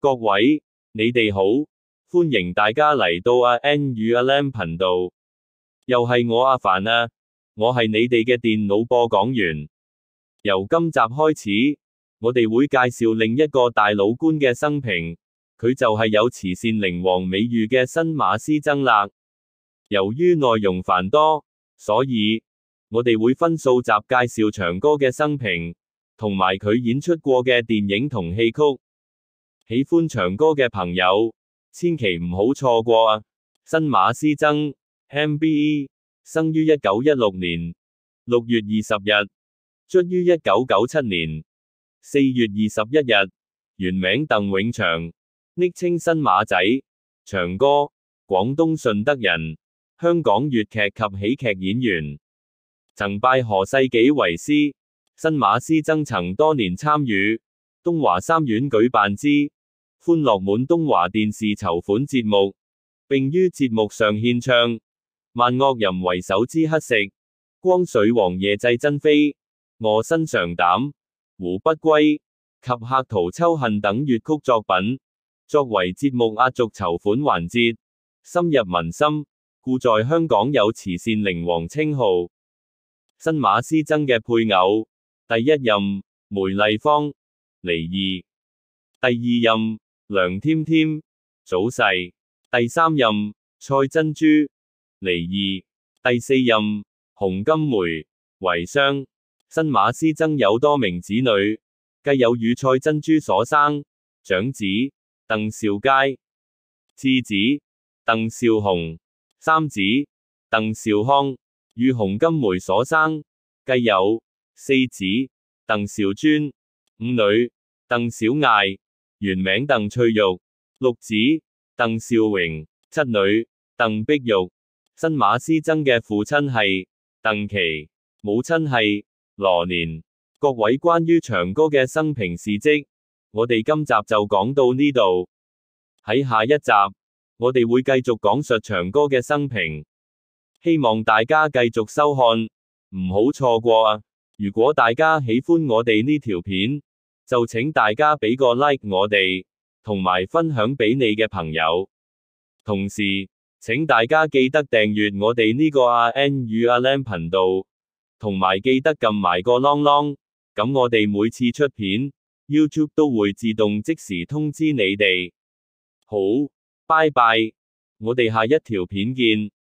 各位，你哋好，歡迎大家嚟到阿 N 與阿 Lam 頻道，又係我阿凡啊，我係你哋嘅電腦播講員。由今集開始，我哋會介紹另一個大老倌嘅生平，佢就係有慈善靈王美譽嘅新馬師曾啦。由於內容繁多，所以我哋會分數集介紹長哥嘅生平，同埋佢演出過嘅電影同戲曲。喜歡長哥嘅朋友，千祈唔好錯過啊！新馬師曾 MBE 生於1916年6月20日，卒於1997年4月21日，原名鄧永祥，昵稱新馬仔、長哥，廣東順德人，香港粵劇及喜劇演員，曾拜何世紀為師。新馬師曾曾多年參與東華三院舉辦之歡樂滿東華電視籌款節目，並於節目上獻唱《萬惡淫為首之乞食》、《光緒皇夜祭珍妃》、《臥薪嘗膽》、《胡不歸》及《客途秋恨》等粵曲作品，作為節目壓軸籌款環節，深入民心，故在香港有慈善靈王稱號。新馬師曾嘅配偶，第一任梅麗芳，離異；第二任梁添添，早逝；第三任蔡珍珠，離異；第四任洪金梅，遺孀。新馬師曾有多名子女，繼有與蔡珍珠所生長子鄧兆佳、次子鄧兆雄、三子鄧兆康，與洪金梅所生繼有四子鄧兆尊、五女鄧小艾，原名鄧翠玉，六子鄧兆榮，七女鄧碧玉。新馬師曾嘅父親係鄧琪，母親係羅年。各位關於長哥嘅生平事蹟，我哋今集就講到呢度。喺下一集，我哋會繼續講述長哥嘅生平，希望大家繼續收看，唔好錯過啊！如果大家喜歡我哋呢條片，就請大家俾個 like 我哋，同埋分享俾你嘅朋友。同時，請大家記得訂閱我哋呢個阿 N 與阿 Lam 頻道，同埋記得撳埋個啷啷，咁我哋每次出片，YouTube 都會自動即時通知你哋。好，拜拜，我哋下一條片見。